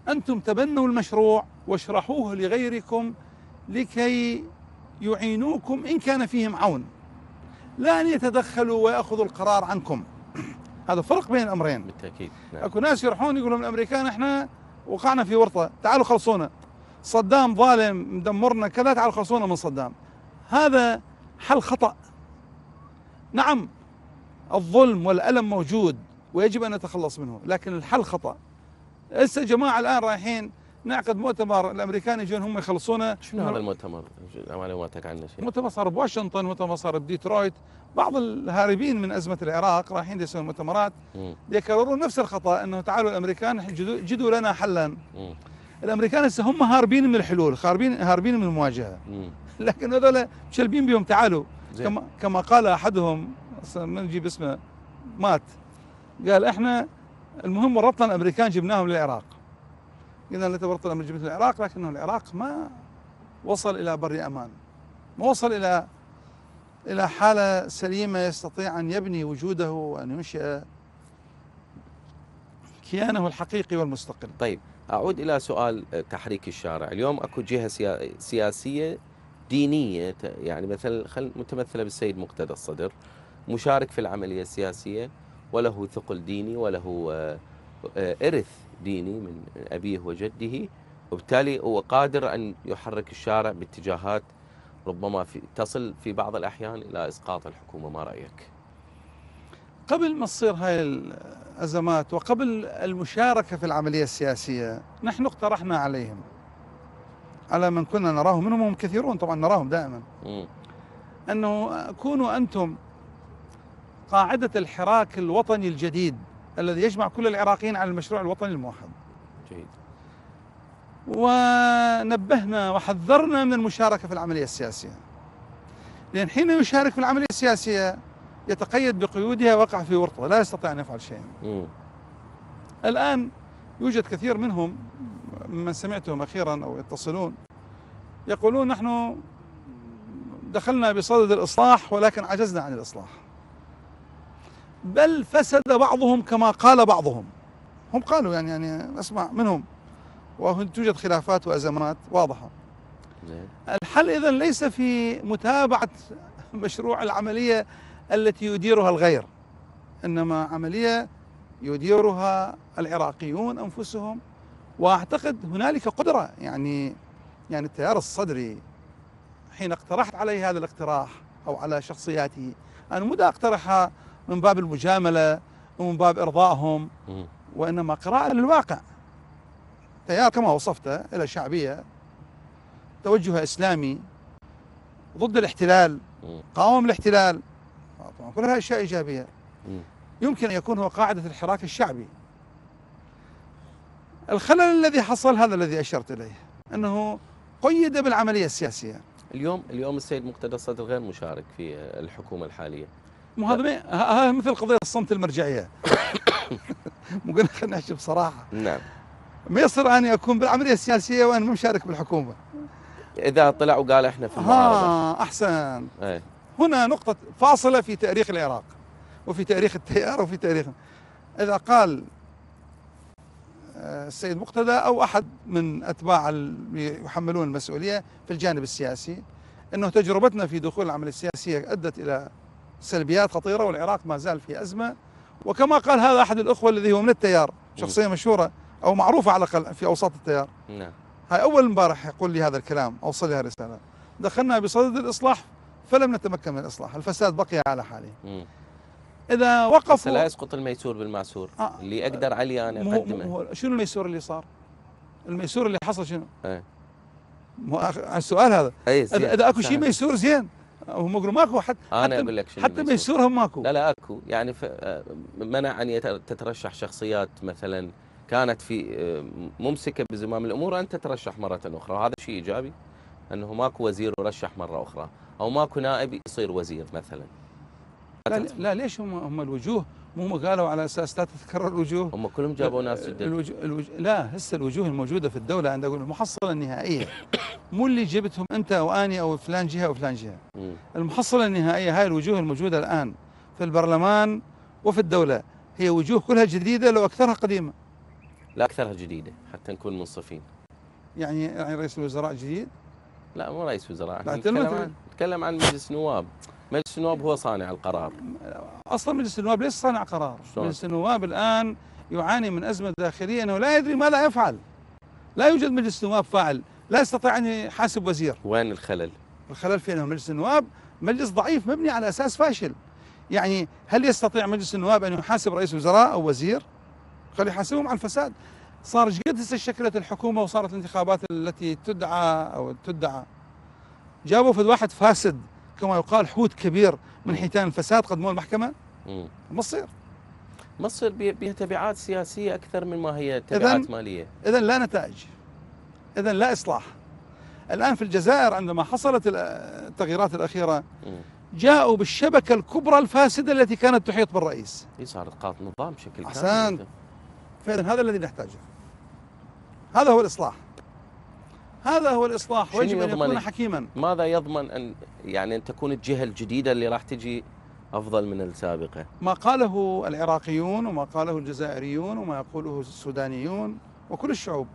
أنتم تبنوا المشروع واشرحوه لغيركم لكي يعينوكم إن كان فيهم عون، لا أن يتدخلوا ويأخذوا القرار عنكم. هذا فرق بين الأمرين. بالتأكيد. نعم. أكو ناس يروحون يقولون الأمريكان إحنا وقعنا في ورطة، تعالوا خلصونا، صدام ظالم مدمرنا كذا، تعالوا خلصونا من صدام. هذا حل خطأ. نعم الظلم والألم موجود ويجب أن نتخلص منه، لكن الحل خطأ. هسه جماعة الآن رايحين نعقد مؤتمر، الأمريكان يجون هم يخلصونا. شنو هذا المؤتمر؟ معلوماتك عنه شيء؟ مؤتمر صار بواشنطن، مؤتمر صار بديترويت. بعض الهاربين من أزمة العراق رايحين يسوون مؤتمرات يكررون نفس الخطأ، أنه تعالوا الأمريكان جدوا لنا حلا. الأمريكان هسه هم هاربين من الحلول، هاربين من المواجهة. لكن هذول مشلبين بهم تعالوا. كما قال أحدهم، من نجيب اسمه، مات، قال احنا المهم ورطنا الامريكان جبناهم للعراق. قلنا لا تورطنا الامريكان جبناهم للعراق، لكنه العراق ما وصل الى بر امان، ما وصل الى حاله سليمه يستطيع ان يبني وجوده وان ينشئ كيانه الحقيقي والمستقل. طيب اعود الى سؤال تحريك الشارع. اليوم اكو جهه سياسيه دينيه، يعني مثلا متمثله بالسيد مقتدى الصدر، مشارك في العمليه السياسيه وله ثقل ديني وله إرث ديني من أبيه وجده، وبالتالي هو قادر أن يحرك الشارع باتجاهات ربما تصل في بعض الأحيان إلى إسقاط الحكومة. ما رأيك؟ قبل ما تصير هاي الأزمات وقبل المشاركة في العملية السياسية، نحن اقترحنا عليهم، على من كنا نراهم، منهم هم كثيرون طبعا نراهم دائما، أنه كونوا أنتم قاعدة الحراك الوطني الجديد الذي يجمع كل العراقيين على المشروع الوطني الموحد. جيد. ونبهنا وحذرنا من المشاركة في العملية السياسية، لأن حين يشارك في العملية السياسية يتقيد بقيودها، وقع في ورطة، لا يستطيع أن يفعل شيئا. الآن يوجد كثير منهم من سمعتهم أخيرا أو يتصلون يقولون نحن دخلنا بصدد الإصلاح ولكن عجزنا عن الإصلاح، بل فسد بعضهم كما قال بعضهم. هم قالوا يعني أسمع منهم، وتوجد خلافات وأزمات واضحة. الحل إذن ليس في متابعة مشروع العملية التي يديرها الغير، إنما عملية يديرها العراقيون أنفسهم. وأعتقد هنالك قدرة، يعني التيار الصدري حين اقترحت عليه هذا الاقتراح أو على شخصياته، أنا مو دا أقترحها من باب المجاملة ومن باب إرضائهم، وإنما قراءة للواقع. تيار كما وصفته إلى شعبية، توجه إسلامي، ضد الاحتلال، قاوم الاحتلال، طبعا كلها أشياء إيجابية. يمكن أن يكون هو قاعدة الحراك الشعبي. الخلل الذي حصل هذا الذي أشرت إليه، أنه قيد بالعملية السياسية. اليوم السيد مقتدى الصدر غير مشارك في الحكومة الحالية. مو هذا مثل قضية الصمت المرجعية. مو قلنا خلينا نحكي بصراحة. نعم. ما يصير أني أكون بالعملية السياسية وأنا مشارك بالحكومة. إذا طلع وقال إحنا في المعارضة. أحسن. أي. هنا نقطة فاصلة في تاريخ العراق وفي تاريخ التيار وفي تاريخ. إذا قال السيد مقتدى أو أحد من أتباع اللي يحملون المسؤولية في الجانب السياسي أنه تجربتنا في دخول العملية السياسية أدت إلى سلبيات خطيرة والعراق ما زال في أزمة، وكما قال هذا أحد الأخوة الذي هو من التيار، شخصية مشهورة أو معروفة على الأقل في أوساط التيار. نعم. هاي أول امبارح يقول لي هذا الكلام، أوصل لي هالرسالة. دخلنا بصدد الإصلاح فلم نتمكن من الإصلاح، الفساد بقي على حاله. إذا وقفوا لا يسقط الميسور بالمعسور. اللي أقدر عليه أنا أقدمه. شنو الميسور اللي صار؟ الميسور اللي حصل شنو؟ السؤال هذا. إذا أكو شيء ميسور زين، هم يقولوا ماكو أنا أقول لك حتى ميسور هم ماكو. لا أكو، يعني منع أن تترشح شخصيات مثلا كانت في ممسكة بزمام الأمور أن تترشح مرة أخرى، وهذا شيء إيجابي. أنه ماكو وزير ورشح مرة أخرى، أو ماكو نائب يصير وزير مثلا. لا ليش هم الوجوه مو هم قالوا على اساس لا تتكرر الوجوه؟ هم كلهم جابوا ناس جدد. لا هسه الوجوه الموجوده في الدوله، عند اقول المحصله النهائيه، مو اللي جبتهم انت او اني او فلان جهه وفلان جهه. المحصله النهائيه هاي الوجوه الموجوده الان في البرلمان وفي الدوله هي وجوه كلها جديده لو اكثرها قديمه. لا أكثرها جديدة حتى نكون منصفين. يعني رئيس الوزراء جديد؟ لا مو رئيس وزراء، لا، نتكلم عن مجلس النواب. مجلس النواب هو صانع القرار. أصلا مجلس النواب ليس صانع قرار. شلون؟ مجلس النواب الآن يعاني من أزمة داخلية، أنه لا يدري ماذا يفعل. لا يوجد مجلس نواب فاعل، لا يستطيع أن يحاسب وزير. وين الخلل؟ الخلل في أنه مجلس النواب مجلس ضعيف مبني على أساس فاشل. يعني هل يستطيع مجلس النواب أن يحاسب رئيس وزراء أو وزير؟ خلي يحاسبهم على الفساد. صار قد شكلت الحكومة وصارت الانتخابات التي تدعى جابوا في واحد فاسد كما يقال حوت كبير من حيتان الفساد قدموه المحكمة. ما تصير. بها تبعات سياسية أكثر من ما هي تبعات مالية. إذن لا نتائج، إذن لا إصلاح. الآن في الجزائر عندما حصلت التغييرات الأخيرة جاءوا بالشبكة الكبرى الفاسدة التي كانت تحيط بالرئيس. صار إسقاط نظام بشكل كامل. أحسنت. فإذن هذا الذي نحتاجه، هذا هو الإصلاح، هذا هو الإصلاح، ويجب أن يكون حكيما. ماذا يضمن أن تكون الجهة الجديدة اللي راح تجي أفضل من السابقة؟ ما قاله العراقيون وما قاله الجزائريون وما يقوله السودانيون وكل الشعوب.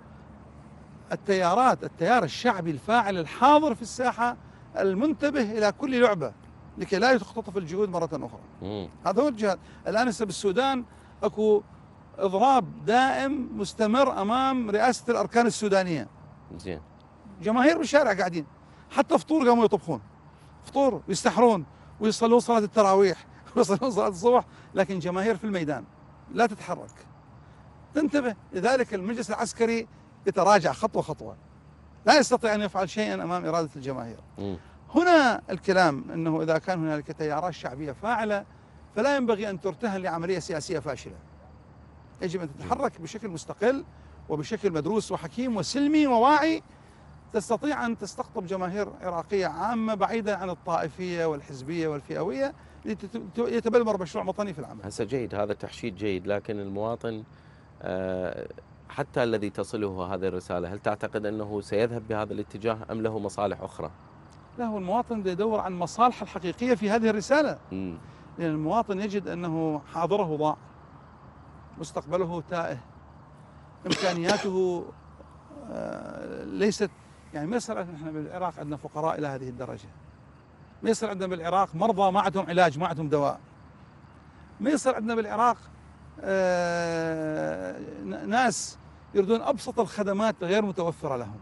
التيار الشعبي الفاعل الحاضر في الساحة المنتبه إلى كل لعبة لكي لا تختطف الجهود مرة أخرى. هذا هو الجهاد. الآن هسه بالسودان أكو إضراب دائم مستمر أمام رئاسة الأركان السودانية. زين. جماهير بالشارع قاعدين، حتى فطور قاموا يطبخون فطور ويستحرون ويصلون صلاة التراويح ويصلون صلاة الصبح، لكن جماهير في الميدان لا تتحرك تنتبه. لذلك المجلس العسكري يتراجع خطوة خطوة، لا يستطيع أن يفعل شيئا أمام إرادة الجماهير. هنا الكلام أنه إذا كان هنالك تيارات شعبية فاعلة فلا ينبغي أن ترتهن لعملية سياسية فاشلة. يجب أن تتحرك بشكل مستقل وبشكل مدروس وحكيم وسلمي وواعي، تستطيع أن تستقطب جماهير عراقية عامة بعيدا عن الطائفية والحزبية والفئوية ليتبلور مشروع وطني في العمل. هسه جيد، هذا تحشيد جيد، لكن المواطن حتى الذي تصله هذه الرسالة هل تعتقد أنه سيذهب بهذا الاتجاه أم له مصالح أخرى؟ لا، هو المواطن يدور عن مصالحه الحقيقية في هذه الرسالة. لأن المواطن يجد أنه حاضره ضاع، مستقبله تائه، إمكانياته ليست، يعني ما يصير نحن بالعراق عندنا فقراء إلى هذه الدرجة، ما يصير عندنا بالعراق مرضى ما عندهم علاج ما عندهم دواء، ما يصير عندنا بالعراق ناس يريدون أبسط الخدمات غير متوفرة لهم.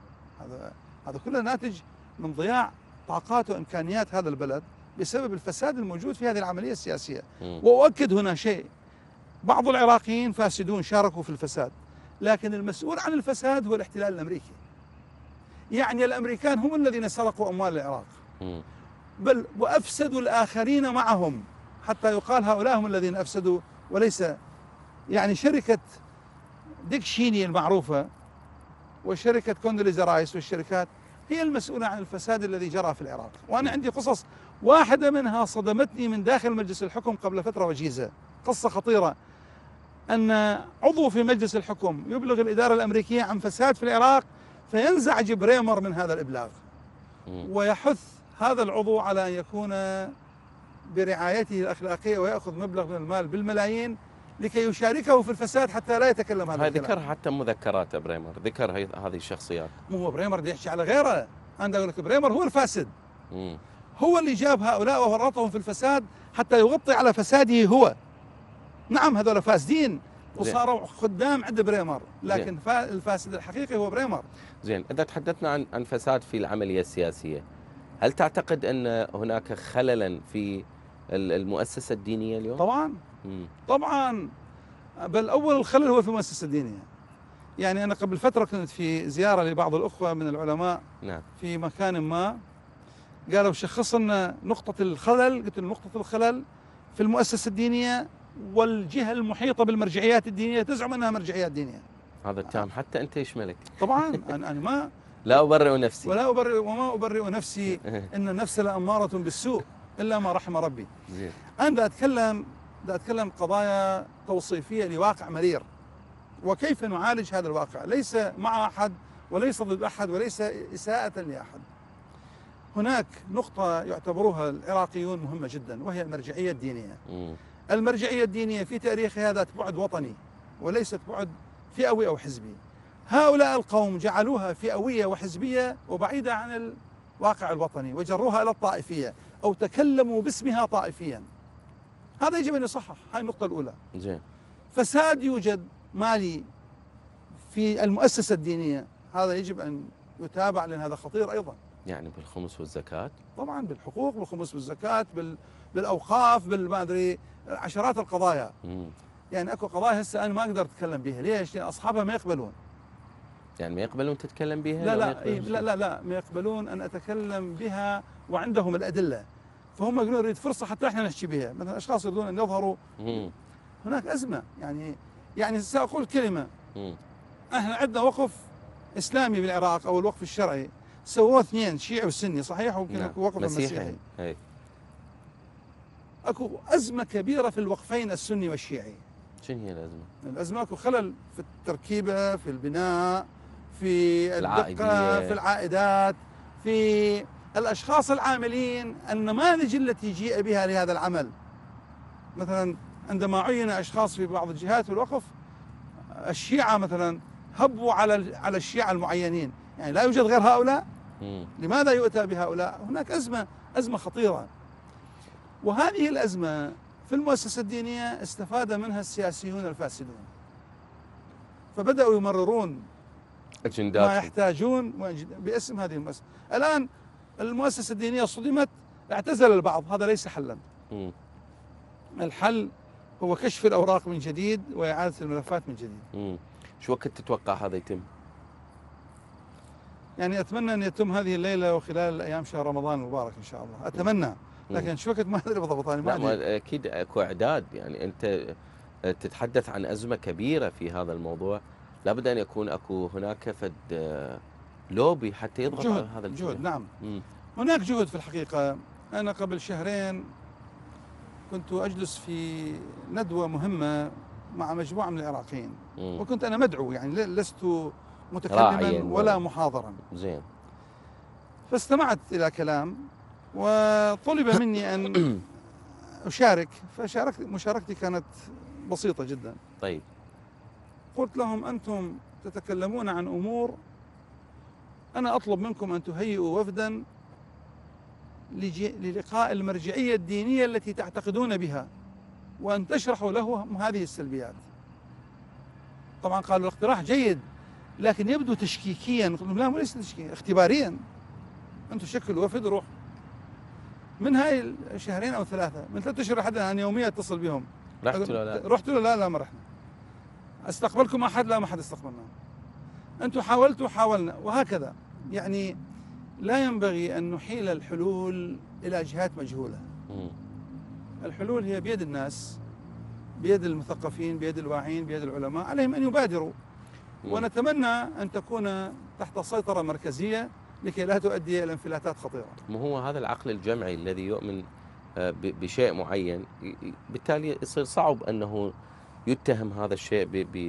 هذا كله ناتج من ضياع طاقات وإمكانيات هذا البلد بسبب الفساد الموجود في هذه العملية السياسية. وأؤكد هنا شيء، بعض العراقيين فاسدون شاركوا في الفساد، لكن المسؤول عن الفساد هو الاحتلال الأمريكي. يعني الأمريكان هم الذين سرقوا أموال العراق، بل وأفسدوا الآخرين معهم، حتى يقال هؤلاء هم الذين أفسدوا، وليس يعني شركة ديك شيني المعروفة وشركة كوندوليزا رايس والشركات هي المسؤولة عن الفساد الذي جرى في العراق. وأنا عندي قصص، واحدة منها صدمتني من داخل مجلس الحكم قبل فترة وجيزة، قصة خطيرة، أن عضو في مجلس الحكم يبلغ الإدارة الأمريكية عن فساد في العراق، فينزعج بريمر من هذا الإبلاغ ويحث هذا العضو على أن يكون برعايته الأخلاقية ويأخذ مبلغ من المال بالملايين لكي يشاركه في الفساد حتى لا يتكلم هذا الكلام. ذكر حتى مذكرات بريمر، ذكر هذه الشخصيات. مو هو بريمر يحكي على غيره، أنا أقول لك بريمر هو الفاسد، هو اللي جاب هؤلاء وورطهم في الفساد حتى يغطي على فساده هو. نعم هذول فاسدين وصاروا خدام عند بريمر، لكن الفاسد الحقيقي هو بريمر. زين، إذا تحدثنا عن فساد في العملية السياسية، هل تعتقد أن هناك خللا في المؤسسة الدينية اليوم؟ طبعا طبعا، بل أول الخلل هو في المؤسسة الدينية. يعني أنا قبل فترة كنت في زيارة لبعض الأخوة من العلماء في مكان ما، قالوا شخص لنا نقطة الخلل، قلت له نقطة الخلل في المؤسسة الدينية والجهة المحيطة بالمرجعيات الدينية تزعم أنها مرجعيات دينية. هذا التام حتى أنت يشملك. طبعا أنا ما لا أبرئ نفسي وما أبرئ نفسي إن النفس لأمارة بالسوء إلا ما رحم ربي. زين. أنا أتكلم قضايا توصيفية لواقع مرير، وكيف نعالج هذا الواقع، ليس مع أحد وليس ضد أحد وليس إساءة لأحد. هناك نقطة يعتبروها العراقيون مهمة جدا، وهي المرجعية الدينية. المرجعية الدينية في تاريخها ذات بعد وطني وليست بعد فئوي أو حزبي. هؤلاء القوم جعلوها فئوية وحزبية وبعيدة عن الواقع الوطني، وجروها إلى الطائفية أو تكلموا باسمها طائفيا. هذا يجب أن يصحح، هاي النقطة الأولى. زين. فساد يوجد مالي في المؤسسة الدينية، هذا يجب أن يتابع، لأن هذا خطير أيضا. يعني بالخمس والزكاة؟ طبعا بالحقوق، بالخمس والزكاة، بالأوقاف، بالما أدري، عشرات القضايا. يعني أكو قضايا هسه أنا ما أقدر أتكلم بها، ليش؟ لأن أصحابها ما يقبلون. يعني ما يقبلون تتكلم بها؟ لا لا لا لا لا، ما يقبلون أن أتكلم بها، وعندهم الأدلة، فهم يقولون نريد فرصة حتى احنا نحكي بها. مثلا أشخاص يريدون أن يظهروا. هناك أزمة. يعني سأقول كلمة. احنا عندنا وقف إسلامي بالعراق، أو الوقف الشرعي، سووه اثنين، شيعي وسني، صحيح؟ ويمكن نعم. اكو وقف مسيحي. اكو أزمة كبيرة في الوقفين السني والشيعي. شنو هي الأزمة؟ الأزمة اكو خلل في التركيبة، في البناء، في الدقة، في العائدات، في الأشخاص العاملين، النماذج التي جيء بها لهذا العمل. مثلا عندما عين أشخاص في بعض الجهات في الوقف، الشيعة مثلا هبوا على الشيعة المعينين، يعني لا يوجد غير هؤلاء. لماذا يؤتى بهؤلاء؟ هناك أزمة خطيرة. وهذه الأزمة في المؤسسة الدينية استفاد منها السياسيون الفاسدون، فبدأوا يمررون ما يحتاجون باسم هذه المؤسسة. الآن المؤسسة الدينية صدمت، اعتزل البعض، هذا ليس حلا. الحل هو كشف الأوراق من جديد وإعادة الملفات من جديد. شو وقت تتوقع هذا يتم؟ يعني أتمنى أن يتم هذه الليلة وخلال أيام شهر رمضان المبارك إن شاء الله، أتمنى. لكن شو وقت ما أدري بالضبط. لا أكيد أكو إعداد. يعني أنت تتحدث عن أزمة كبيرة في هذا الموضوع، لابد أن يكون أكو هناك فد لوبي حتى يضغط على هذا الجهد. جهد، نعم. هناك جهد في الحقيقة. أنا قبل شهرين كنت أجلس في ندوة مهمة مع مجموعة من العراقيين، وكنت أنا مدعو، يعني لست متكلما ولا محاضرا. زين. فاستمعت إلى كلام، وطلب مني أن أشارك، مشاركتي كانت بسيطة جدا. طيب. قلت لهم: أنتم تتكلمون عن أمور، أنا أطلب منكم أن تهيئوا وفدا للقاء المرجعية الدينية التي تعتقدون بها، وأن تشرحوا لهم هذه السلبيات. طبعا قالوا الاقتراح جيد، لكن يبدو تشكيكيا. قلت لهم: لا، ليس تشكيكيا، اختباريا. أنتم شكلوا وفد، روح. من هاي الشهرين أو ثلاثة، من 3 أشهر لحد الآن يوميا أتصل بهم. رحت له؟ لا. رحت له؟ لا ما رحنا. استقبلكم أحد؟ لا، ما حد استقبلنا. أنتم حاولتوا؟ حاولنا. وهكذا. يعني لا ينبغي أن نحيل الحلول إلى جهات مجهولة. الحلول هي بيد الناس، بيد المثقفين، بيد الواعين، بيد العلماء. عليهم أن يبادروا، ونتمنى أن تكون تحت سيطرة مركزية لكي لا تؤدي إلى انفلاتات خطيرة. ما هو هذا العقل الجمعي الذي يؤمن بشيء معين، بالتالي يصير صعب أنه يتهم هذا الشيء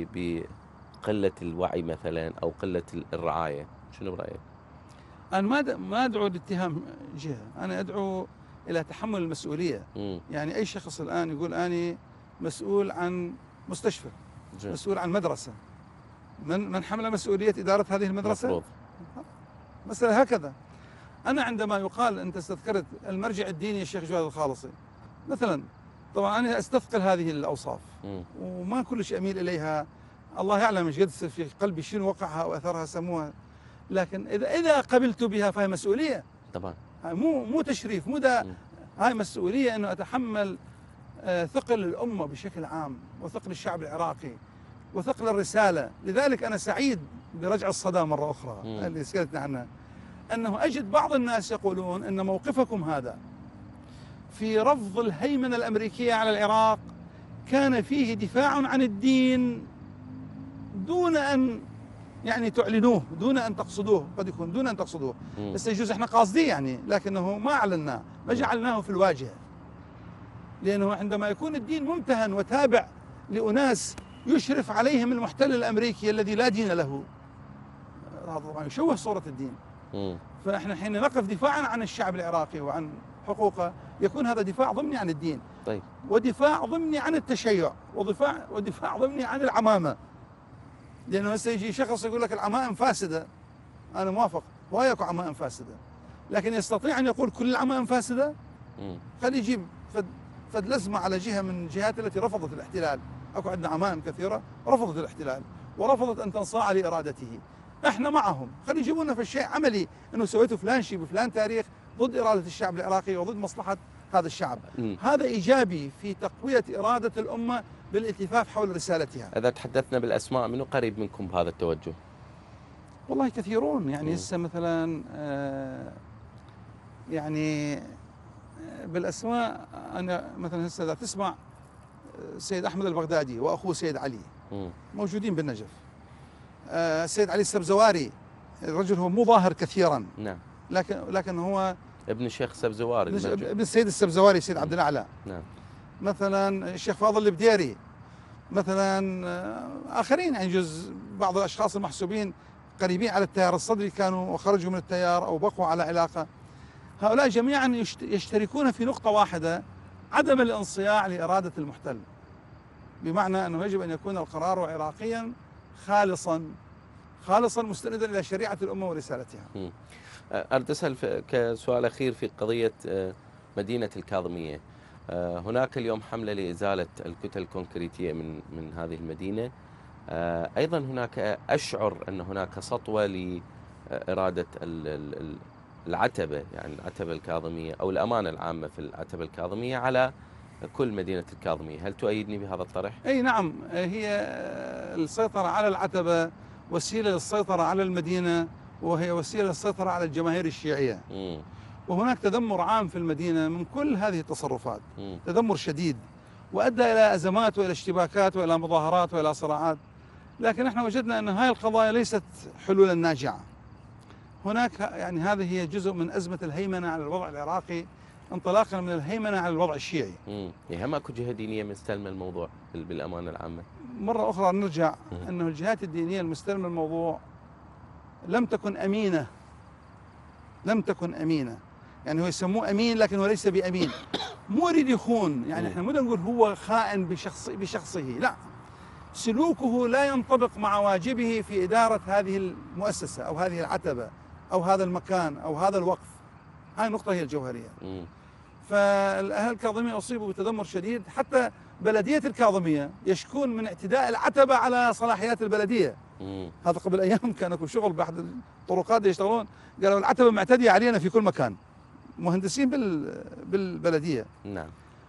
بقلة الوعي مثلا أو قلة الرعاية. شنو برأيك؟ أنا ما أدعو لاتهام جهة، أنا أدعو إلى تحمل المسؤولية. يعني أي شخص الآن يقول أنا مسؤول عن مستشفى، مسؤول عن مدرسة، من حمل مسؤولية إدارة هذه المدرسة؟ مفروض. مثلا هكذا. أنا عندما يقال، أنت استذكرت المرجع الديني الشيخ جواد الخالصي مثلا، طبعا أنا أستثقل هذه الأوصاف وما كلش أميل إليها. الله يعلم ايش قد في قلبي شنو وقعها وأثرها سموها، لكن إذا قبلت بها فهي مسؤولية طبعا. مو تشريف، مو ده. هاي مسؤولية أنه أتحمل ثقل الأمة بشكل عام، وثقل الشعب العراقي، وثقل الرسالة. لذلك أنا سعيد برجع الصدى مرة أخرى اللي سألتنا عنها، أنه أجد بعض الناس يقولون أن موقفكم هذا في رفض الهيمنة الأمريكية على العراق كان فيه دفاع عن الدين دون أن يعني تعلنوه، دون أن تقصدوه. قد يكون دون أن تقصدوه، بس يجوز احنا قاصدين يعني، لكنه ما أعلناه، ما جعلناه في الواجهة. لأنه عندما يكون الدين ممتهن وتابع لأناس يشرف عليهم المحتل الأمريكي الذي لا دين له، هذا طبعا يشوه صورة الدين. فإحنا حين نقف دفاعا عن الشعب العراقي وعن حقوقه، يكون هذا دفاع ضمني عن الدين. طيب. ودفاع ضمني عن التشيع، ودفاع ضمني عن العمامة. لانه هسه يجي شخص يقول لك العمائم فاسده، انا موافق، وهي اكو عمائم فاسده، لكن يستطيع ان يقول كل العمائم فاسده؟ خليه يجيب فد لزمه على جهه من الجهات التي رفضت الاحتلال. اكو عندنا عمائم كثيره رفضت الاحتلال ورفضت ان تنصاع لارادته، احنا معهم، خلي يجيبوا لنا في شيء عملي انه سويتوا فلان شيء بفلان تاريخ ضد اراده الشعب العراقي وضد مصلحه هذا الشعب. هذا ايجابي في تقويه اراده الامه بالالتفاف حول رسالتها. اذا تحدثنا بالاسماء، منو قريب منكم بهذا التوجه؟ والله كثيرون، يعني هسه مثلا يعني بالاسماء انا مثلا هسه اذا تسمع السيد احمد البغدادي واخوه سيد علي موجودين بالنجف. السيد علي السبزواري، الرجل هو مو ظاهر كثيرا، نعم، لكن هو ابن الشيخ السبزواري، ابن السيد السبزواري، سيد عبد الاعلى. نعم. مثلا الشيخ فاضل البديري، مثلا اخرين، يعني جزء بعض الاشخاص المحسوبين قريبين على التيار الصدري كانوا وخرجوا من التيار او بقوا على علاقه. هؤلاء جميعا يشتركون في نقطه واحده، عدم الانصياع لاراده المحتل، بمعنى انه يجب ان يكون القرار عراقيا خالصا مستندا الى شريعه الامه ورسالتها. أريد أسأل كسؤال أخير في قضية مدينة الكاظمية. هناك اليوم حملة لإزالة الكتل الكونكريتية من هذه المدينة. أيضا هناك أشعر أن هناك سطوة لإرادة العتبة، يعني العتبة الكاظمية أو الأمانة العامة في العتبة الكاظمية على كل مدينة الكاظمية. هل تؤيدني بهذا الطرح؟ أي نعم، هي السيطرة على العتبة وسيلة للسيطرة على المدينة، وهي وسيلة للسيطرة على الجماهير الشيعية. وهناك تذمر عام في المدينة من كل هذه التصرفات، تذمر شديد، وأدى إلى أزمات وإلى اشتباكات وإلى مظاهرات وإلى صراعات. لكن احنا وجدنا أن هذه القضايا ليست حلولا ناجعة. هناك يعني هذه هي جزء من أزمة الهيمنة على الوضع العراقي، انطلاقا من الهيمنة على الوضع الشيعي. هم اكو جهة دينية مستلمة الموضوع بالأمانة العامة؟ مرة أخرى نرجع أنه الجهات الدينية المستلمة الموضوع لم تكن أمينة. يعني هو يسموه أمين لكن هو ليس بأمين، مو يريد يخون. يعني احنا مو نقول هو خائن بشخصه، لا، سلوكه لا ينطبق مع واجبه في إدارة هذه المؤسسة أو هذه العتبة أو هذا المكان أو هذا الوقف. هاي النقطة هي الجوهرية. فالأهل الكاظمية أصيبوا بتذمر شديد، حتى بلدية الكاظمية يشكون من اعتداء العتبة على صلاحيات البلدية. هذا قبل أيام كان اكو شغل بأحد الطرقات يشتغلون، قالوا العتبة معتدية علينا في كل مكان، مهندسين بالبلدية. نعم.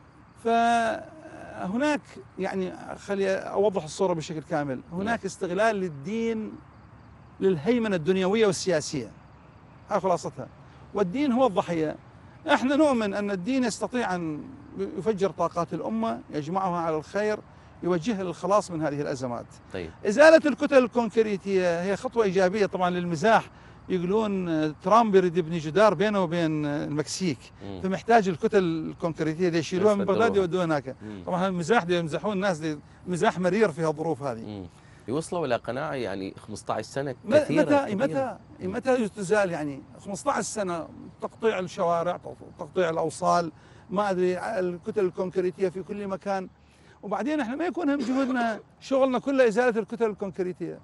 فهناك يعني خلي أوضح الصورة بشكل كامل، هناك استغلال للدين للهيمنة الدنيوية والسياسية، هاي خلاصتها، والدين هو الضحية. احنا نؤمن أن الدين يستطيع أن يفجر طاقات الأمة، يجمعها على الخير، يوجهها للخلاص من هذه الأزمات. طيب. إزالة الكتل الكونكريتية هي خطوة إيجابية طبعا للمزاح. يقولون ترامب يريد يبني جدار بينه وبين المكسيك، فمحتاج الكتل الكونكريتية اللي يشيلوها من بغداد يودوها هناك. طبعا المزاح دي يمزحون الناس، دي مزاح مرير في هالظروف هذه. يوصلوا إلى قناعة يعني 15 سنة كثيرة. متى تزال؟ يعني 15 سنة تقطيع الشوارع، تقطيع الأوصال، ما أدري، الكتل الكونكريتية في كل مكان. وبعدين احنا ما يكون هم جهودنا شغلنا كله إزالة الكتل الكونكريتية.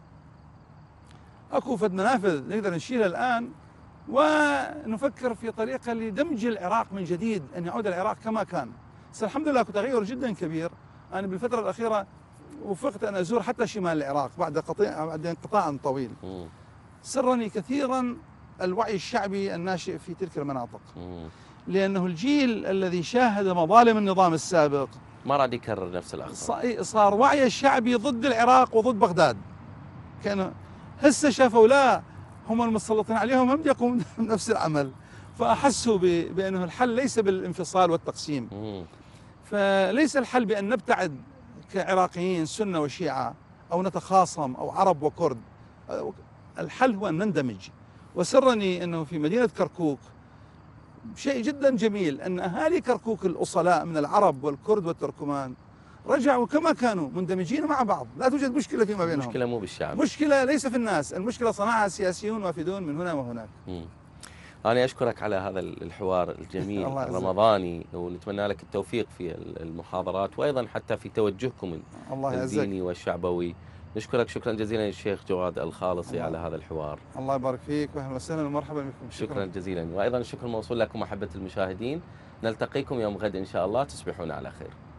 اكو فد منافذ نقدر نشيلها الآن ونفكر في طريقة لدمج العراق من جديد، أن يعود العراق كما كان. بس الحمد لله اكو تغير جدا كبير. أنا بالفترة الأخيرة وفقت أن أزور حتى شمال العراق بعد انقطاع طويل. سرني كثيرا الوعي الشعبي الناشئ في تلك المناطق، لأنه الجيل الذي شاهد مظالم النظام السابق ما راد يكرر نفس الأخطاء. صار وعي الشعبي ضد العراق وضد بغداد. كانوا هسه شافوا لا، هم المسلطين عليهم هم يقومون بنفس العمل، فأحسوا بأنه الحل ليس بالانفصال والتقسيم. فليس الحل بأن نبتعد كعراقيين سنة وشيعة أو نتخاصم أو عرب وكرد، الحل هو أن نندمج. وسرني أنه في مدينة كركوك شيء جدا جميل، أن أهالي كركوك الأصلاء من العرب والكرد والتركمان رجعوا كما كانوا مندمجين مع بعض، لا توجد مشكلة فيما بينهم. المشكلة مو بالشعب، مشكلة ليس في الناس، المشكلة صنعها سياسيون وافدون من هنا وهناك. أنا أشكرك على هذا الحوار الجميل الرمضاني، ونتمنى لك التوفيق في المحاضرات وأيضا حتى في توجهكم الديني والشعبوي نشكرك شكرا جزيلا الشيخ جواد الخالصي على هذا الحوار. الله يبارك فيك، واهلا وسهلا ومرحبا بكم. شكرا جزيلا، وايضا الشكر موصول لكم احبه المشاهدين. نلتقيكم يوم غد ان شاء الله، تصبحون على خير.